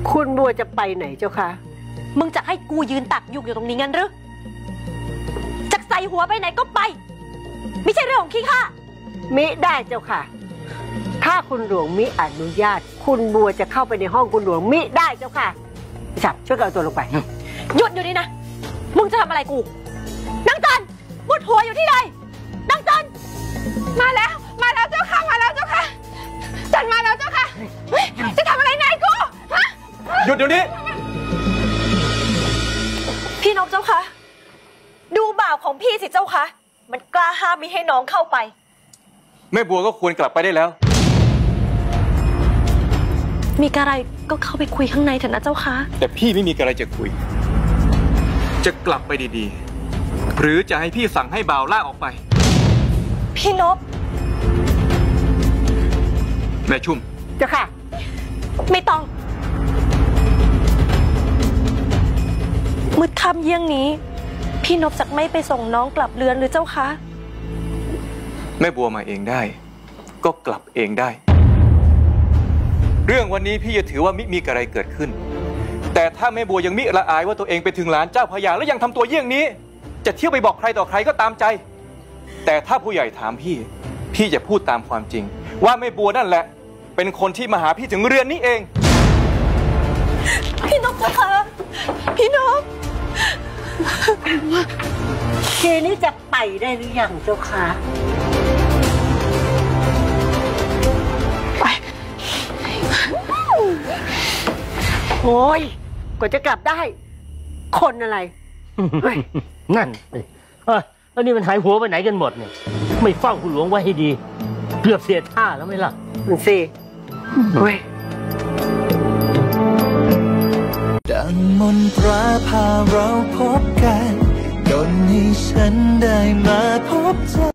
คุณบัวจะไปไหนเจ้าคะมึงจะให้กูยืนตักยุงอยู่ตรงนี้งั้นหรือจะใส่หัวไปไหนก็ไป ไม่ใช่เรื่องของขี้ข้ามิได้เจ้าค่ะถ้าคุณหลวงมิอนุญาตคุณบัวจะเข้าไปในห้องคุณหลวงมิได้เจ้าค่ะจับช่วยกันเอาตัวลงไปหยุดอยู่นี่นะมึงจะทำอะไรกูนางจันมุดหัวอยู่ที่ใดนางจันมาแล้วเจ้าค่ะมาแล้วเจ้าค่ะจันมาแล้วเจ้าค่ะจะทำอะไรนายกูฮะหยุดเดี๋ยวนี้พี่นกเจ้าค่ะดูบ่าวของพี่สิเจ้าค่ะมันกล้าห้ามมิให้น้องเข้าไปแม่บัวก็ควรกลับไปได้แล้วมีอะไรก็เข้าไปคุยข้างในเถอะนะเจ้าค่ะแต่พี่ไม่มีอะไรจะคุยจะกลับไปดีๆหรือจะให้พี่สั่งให้บ่าวล่าออกไปพี่นพแม่ชุ่มเจ้าค่ะไม่ต้องมืดค่ำเยี่ยงนี้พี่นพจะไม่ไปส่งน้องกลับเรือนหรือเจ้าคะแม่บัวมาเองได้ก็กลับเองได้เรื่องวันนี้พี่จะถือว่ามิมีอะไรเกิดขึ้นแต่ถ้าแม่บัวยังมิละอายว่าตัวเองไปถึงหลานเจ้าพญาแล้วยังทำตัวเยี่ยงนี้จะเที่ยวไปบอกใครต่อใครก็ตามใจแต่ถ้าผู้ใหญ่ถามพี่จะพูดตามความจริงว่าแม่บัวนั่นแหละเป็นคนที่มาหาพี่ถึงเรือนนี้เองพี่นพเจ้าค่ะพี่นพทีนี้จะไปได้หรือยังเจ้าค่ะโอ้ยกว่าจะกลับได้คนอะไรนั่นแล้วนี่มันหายหัวไปไหนกันหมดเนี่ยไม่เฝ้าคุณหลวงไว้ให้ดีเกือบเสียท่าแล้วไหมล่ะมันสิเฮ้ยดังมนตราพาเราพบกันดลให้ฉันได้มาพบเธอ